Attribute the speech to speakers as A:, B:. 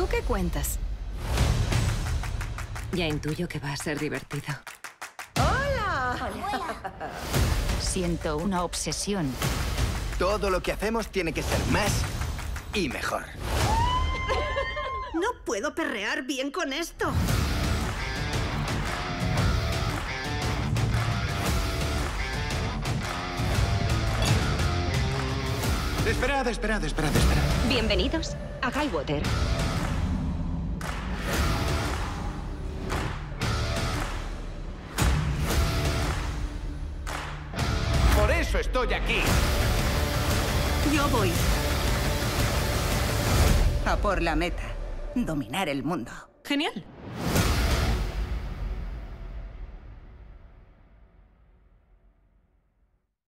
A: qué cuentas?
B: Ya intuyo que va a ser divertido.
A: Siento una obsesión.
C: Todo lo que hacemos tiene que ser más y mejor.
D: No puedo perrear bien con esto.
C: Esperad.
B: Bienvenidos a Highwater.
C: Por eso estoy aquí.
D: Yo voy a por la meta. Dominar el mundo.
E: Genial.